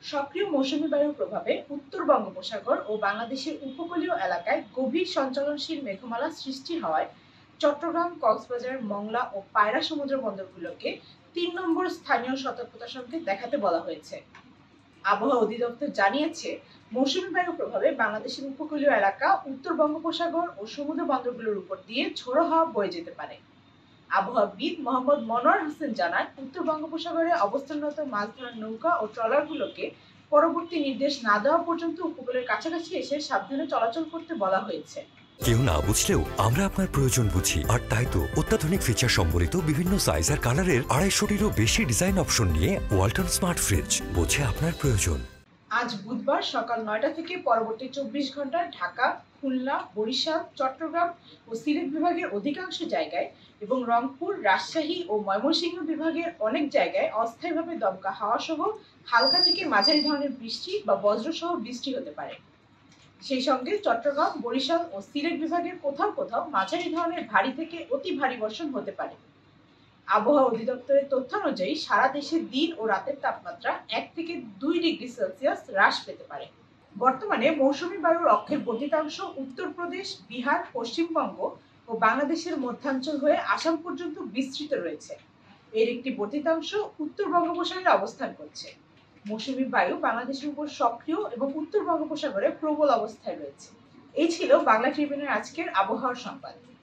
সক্রিয় মৌসুমী বায়ুর প্রভাবে উত্তর বঙ্গোপসাগর ও বাংলাদেশের উপকূলীয় এলাকায় গভীর সঞ্চালনশীল মেঘমালা সৃষ্টি হওয়ায় চট্টগ্রাম, কক্সবাজার, মংলা ও পায়রা সমুদ্র বন্দরগুলোকে ৩ নম্বর স্থানীয় সতর্কতা সংকেত দেখাতে বলা হয়েছে। আবহাওয়া অধিদপ্তর জানিয়েছে, মৌসুমী বায়ুর প্রভাবে বাংলাদেশের উপকূলীয় এলাকা, উত্তর বঙ্গোপসাগর ও সমুদ্র বন্দরগুলোর উপর দিয়ে ঝোড়ো হাওয়া বয়ে যেতে পারে। আবহাওয়াবিদ মোহাম্মদ মনোয়ার হোসেন জানান, উত্তর বঙ্গোপসাগরে অবস্থানরত মাছ ধরার নৌকা ও ট্রলারগুলোকে পরবর্তী নির্দেশ না দেওয়া পর্যন্ত উপকূলের কাছাকাছি এসে সাবধানে চলাচল করতে বলা হয়েছে। কেউ না বুঝলেও আমরা আপনার প্রয়োজন বুঝি, আর তাই তো অত্যাধুনিক ফিচার সম্বলিত বিভিন্ন সাইজ আর কালারের ২৫০টিরও বেশি ডিজাইন অপশন নিয়ে ওয়ালটন স্মার্ট ফ্রিজ বোঝে আপনার প্রয়োজন। আজ বুধবার সকাল ৯টা থেকে পরবর্তী ২৪ ঘন্টায় ঢাকা, খুলনা, বরিশাল, চট্টগ্রাম ও সিলেট বিভাগের অধিকাংশ জায়গায় এবং রংপুর, রাজশাহী ও ময়মনসিংহ বিভাগের অনেক জায়গায় অস্থায়ীভাবে দমকা হাওয়া সহ হালকা থেকে মাঝারি ধরনের বৃষ্টি বা বজ্রসহ বৃষ্টি হতে পারে। সেই সঙ্গে চট্টগ্রাম, বরিশাল ও সিলেট বিভাগের কোথাও কোথাও মাঝারি ধরনের ভারী থেকে অতি ভারী বর্ষণ হতে পারে। আবহাওয়া অধিদপ্তরের তথ্যানুযায়ী সারা দেশে দিন ও রাতের তাপমাত্রা ১ থেকে ২ ডিগ্রি সেলসিয়াস হ্রাস পেতে পারে। বর্তমানে মৌসুমী বায়ুর অক্ষের বর্ধিতাংশ উত্তরপ্রদেশ, বিহার, পশ্চিমবঙ্গ ও বাংলাদেশের মধ্যাঞ্চল হয়ে আসাম পর্যন্ত বিস্তৃত রয়েছে। এর একটি বর্ধিতাংশ উত্তর বঙ্গোপসাগরে অবস্থান করছে। মৌসুমী বায়ু বাংলাদেশের উপর সক্রিয় এবং উত্তর বঙ্গোপসাগরে প্রবল অবস্থায় রয়েছে। এই ছিল বাংলা ট্রিবিউনের আজকের আবহাওয়ার সংবাদ।